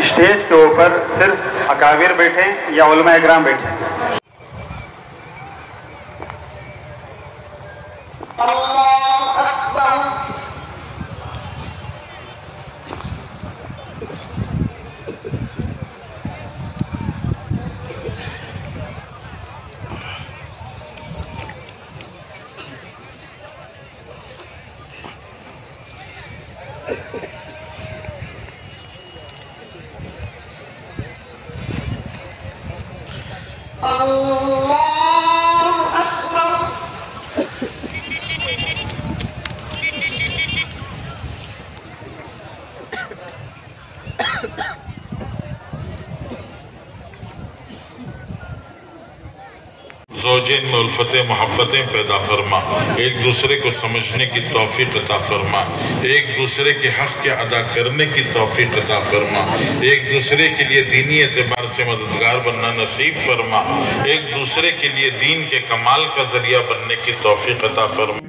Stage के ऊपर सिर्फ अकाबिर बैठे या उलमा इकराम बैठे? अल्लाहु अकबर। ज़ौजैन में उल्फतें मोहब्बतें पैदा फरमा, एक दूसरे को समझने की तौफीक अता फरमा, एक दूसरे के हक़ के अदा करने की तौफीक अता फरमा, एक दूसरे के लिए दीनी एतबार से मददगार बनना नसीब फरमा, एक दूसरे के लिए दीन के कमाल का जरिया बनने की तौफीक अता फरमा।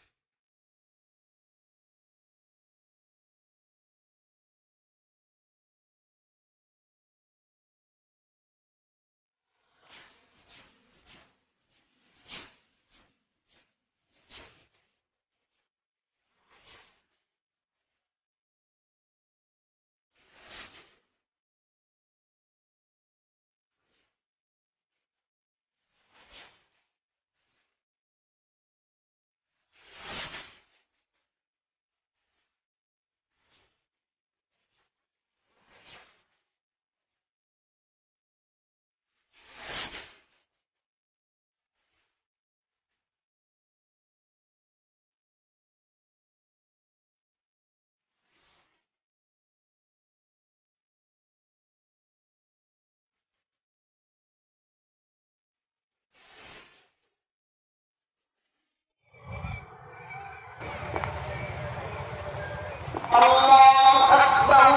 अल्लाहु अकबर।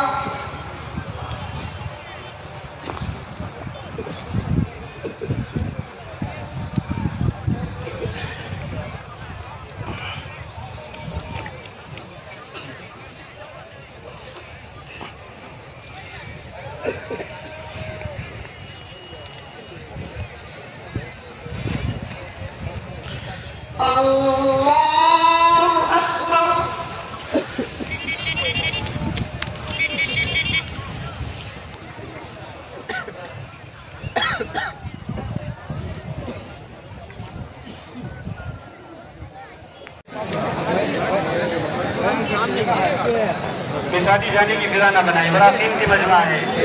उसके शादी जाने की फिजा न बनाए, बड़ा कीमती मजमा है।